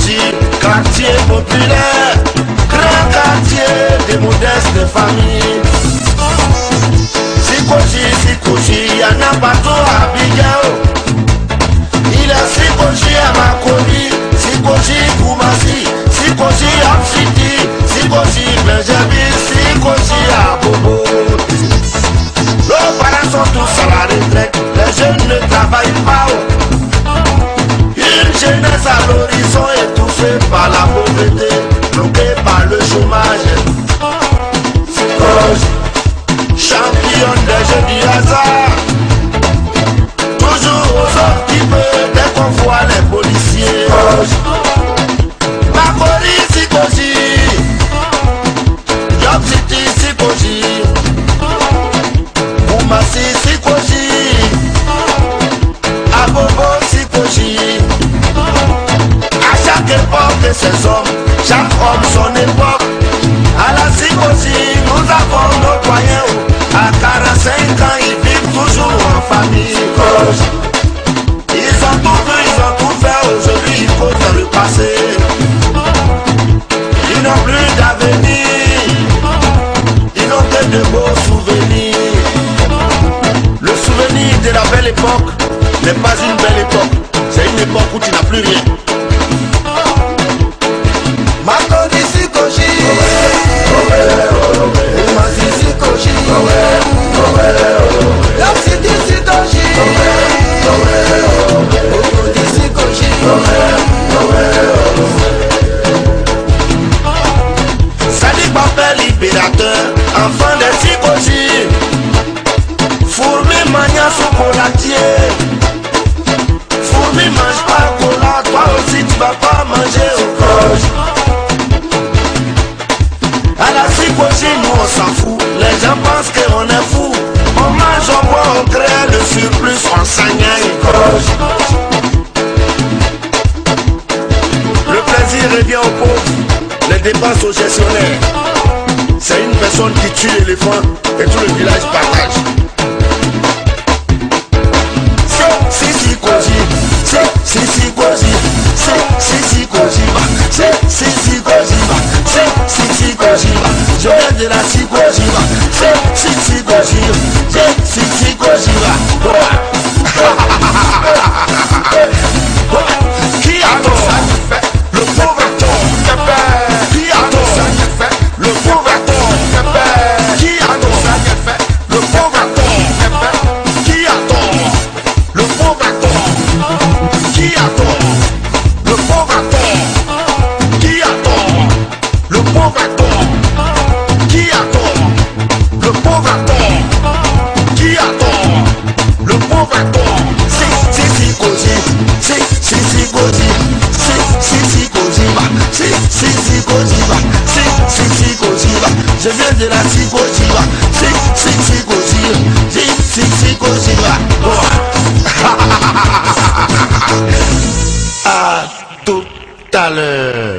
Sikoji, quartier populaire, grand quartier des modestes familles. Sikoji, y'en a partout à Abidjan. Il est Sikoji à Makoni, Sikoji Koumassi, Sikoji à Fiti, Sikoji Benjamin, Sikoji à Bobo. Nos parents sont tous à la retraite, les jeunes ne travaillent pas. Une jeunesse à l'horizon étouffée par la pauvreté, bloquée par le chômage. Sikoji, champion des jeux du hasard, toujours aux occupés dès qu'on voit les policiers. Makoni Sikoji, Job City Sikoji, Koumassi Sikoji, Abobo Sikoji. À chaque époque et ses hommes, chaque homme son époque. À la Sikoji, nous avons nos doyens. À 45 ans, ils vivent toujours en famille. Ils ont tout vu, ils ont tout fait. Aujourd'hui, il faut dans le passé. Ils n'ont plus d'avenir. Ils n'ont que de beaux souvenirs. Le souvenir de la belle époque n'est pas une belle époque. C'est une époque où tu n'as plus rien. Makoni Sikoji, Koumassi Sikoji, Job City Sikoji, Makoni Sikoji. Sadiq Bapé libérateur, enfant de Sikoji. Fourmi mania chocolatier. Fourmi mange pas cola, toi aussi tu vas pas manger au coche. À la Sikoji, nous on s'en fout. Les gens pensent qu'on est fou. On mange, on boit, on crée le surplus, on s'engagne. Le plaisir revient aux pauvres, les dépenses aux gestionnaires. C'est une personne qui tue l'éléphant et tout le village partage. C'est Sikoji, c'est Sikoji, c'est Sikoji, c'est Sikoji, c'est Sikoji. Je viens de la Sikoji, c'est Sikoji, c'est Sikoji. Qui a tort? Le pauvre a tort. Qui a tort? Le pauvre a tort. Qui a tort? Le pauvre a tort. Qui a tort? Le pauvre a tort. Qui a tort? Le pauvre a tort. Qui a tort? Le pauvre a tort. Qui a tort? Le pauvre a tort. Qui a tort? Le pauvre a tort. C'est Sikoji, c'est Sikoji, c'est Sikoji, c'est Sikoji, c'est Sikoji. Je viens de la Sikoji, c'est Sikoji, c'est Sikoji. À tout à l'heure.